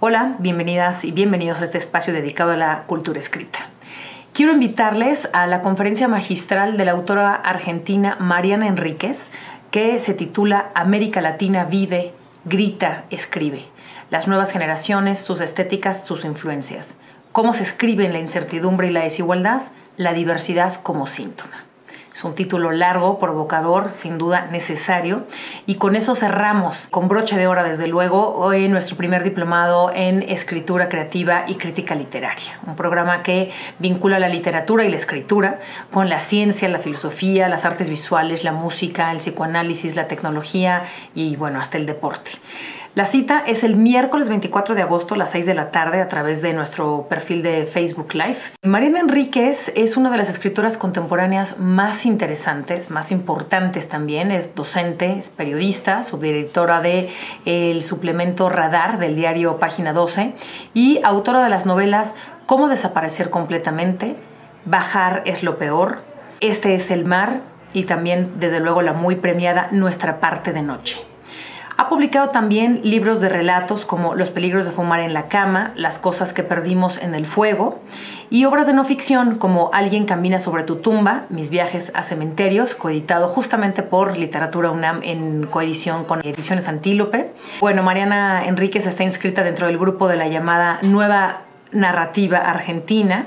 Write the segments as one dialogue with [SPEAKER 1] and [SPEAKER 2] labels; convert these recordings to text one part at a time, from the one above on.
[SPEAKER 1] Hola, bienvenidas y bienvenidos a este espacio dedicado a la cultura escrita. Quiero invitarles a la conferencia magistral de la autora argentina Mariana Enríquez, que se titula América Latina vive, grita, escribe. Las nuevas generaciones, sus estéticas, sus influencias. Cómo se escribe en la incertidumbre y la desigualdad, la diversidad como síntoma. Es un título largo, provocador, sin duda necesario. Y con eso cerramos, con broche de oro desde luego, hoy nuestro primer diplomado en escritura creativa y crítica literaria. Un programa que vincula la literatura y la escritura con la ciencia, la filosofía, las artes visuales, la música, el psicoanálisis, la tecnología y bueno, hasta el deporte. La cita es el miércoles 24 de agosto a las 6 de la tarde a través de nuestro perfil de Facebook Live. Mariana Enríquez es una de las escritoras contemporáneas más interesantes, más importantes también. Es docente, es periodista, subdirectora del suplemento Radar del diario Página 12 y autora de las novelas Cómo desaparecer completamente, Bajar es lo peor, Este es el mar y también, desde luego, la muy premiada Nuestra parte de noche. Ha publicado también libros de relatos como Los peligros de fumar en la cama, Las cosas que perdimos en el fuego, y obras de no ficción como Alguien camina sobre tu tumba, Mis viajes a cementerios, coeditado justamente por Literatura UNAM en coedición con Ediciones Antílope. Bueno, Mariana Enríquez está inscrita dentro del grupo de la llamada Nueva Narrativa Argentina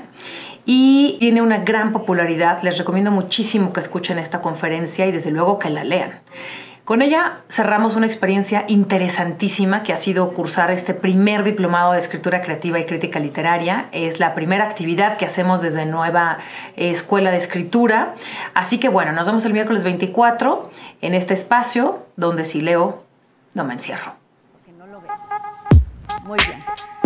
[SPEAKER 1] y tiene una gran popularidad. Les recomiendo muchísimo que escuchen esta conferencia y desde luego que la lean. Con ella cerramos una experiencia interesantísima que ha sido cursar este primer diplomado de escritura creativa y crítica literaria. Es la primera actividad que hacemos desde Nueva Escuela de Escritura. Así que bueno, nos vemos el miércoles 24 en este espacio donde si leo, no me encierro.
[SPEAKER 2] Porque no lo veo. Muy bien.